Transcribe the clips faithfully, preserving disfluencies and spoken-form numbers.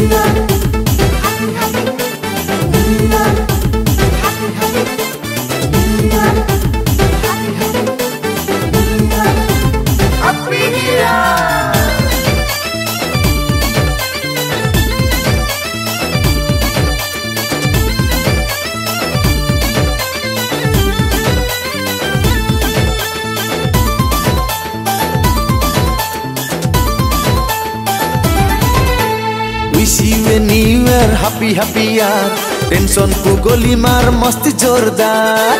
Wish you a new year, happy happy year. Tension को गोली मार मस्ती जोरदार.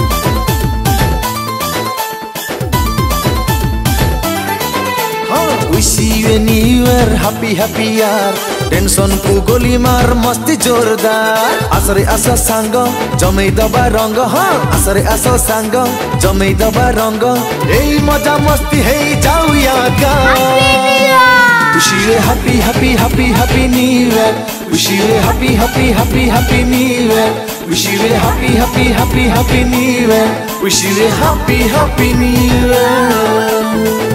Wish you a new year, happy happy year. Tension को गोली मार मस्ती जोरदार. आसरे आसा सांग जमे दबा रंग. हाँ आसरे आसा सांग जमे दबा रंग. एई मजा मस्ती है जाऊ यागा. Wish you a happy, happy, happy, happy new year. Wish you a happy, happy, happy, happy new year. Wish you a happy, happy, happy, happy new year. Wish you a happy, happy new year.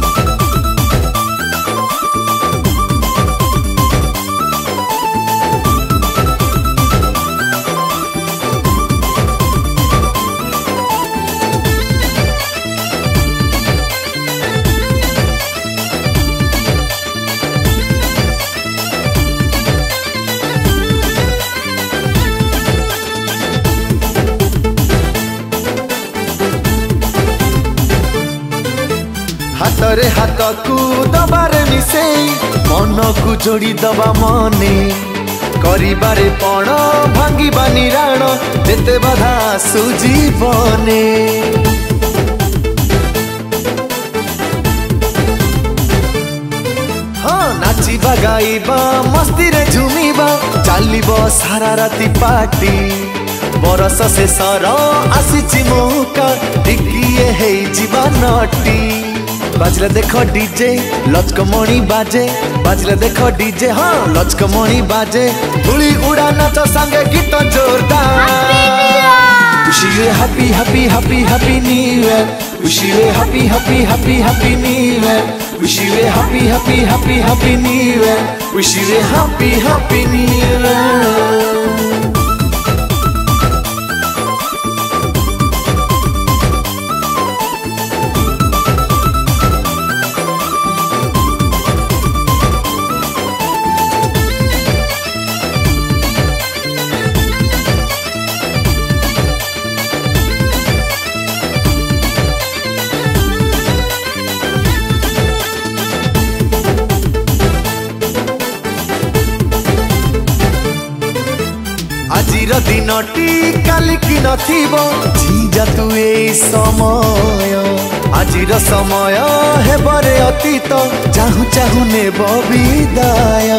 हातरे हाथ को दबारे मिसे मन को जोड़ी दबा मने करिबारे पण भांगिबा निराण जेते बाधा सुजीवने हाँ नाचिबा गाइबा मस्ती रे झुमिबा चलिबो सारा राती पार्टी बरस से सर आसीची मौका टिकिए हे जीवा नटी बाजले देखो डीजे लचकमणी बाजे बाजले देखो डीजे हाँ लचकमणी बाजे धूली उड़ा नाच संगे गीत जोरदार. Wish you a happy happy happy happy new year. Wish you a happy happy happy happy new year. Wish you a happy happy happy happy new year. Wish you a happy happy new year. आजिर दिन T काली की नथिबो जीजा तू ए समय आजिर समय हेबरे अतीत चाहू चाहू नेब विदाय.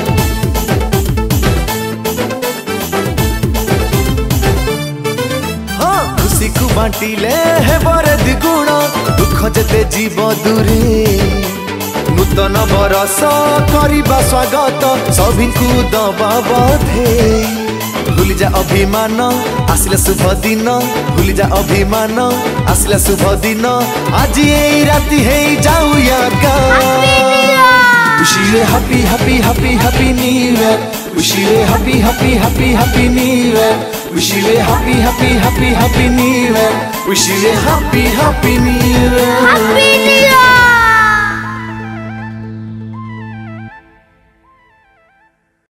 हाँ खुशी को बांटिले हेबरे द्विगुण दुख जेते जीव दूरे नूतन बरस करिबा स्वागत सभिंकु दबा बधे. भूली जा अभिमान आसले शुभ दिन भूली जा अभिमान आसले शुभ दिन आज ये राति है जाऊ यागा. Wish you a happy happy happy happy new year. Wish you a happy happy happy happy new year. Wish you a happy happy happy happy new year. Wish you a happy happy new year. Happy new year.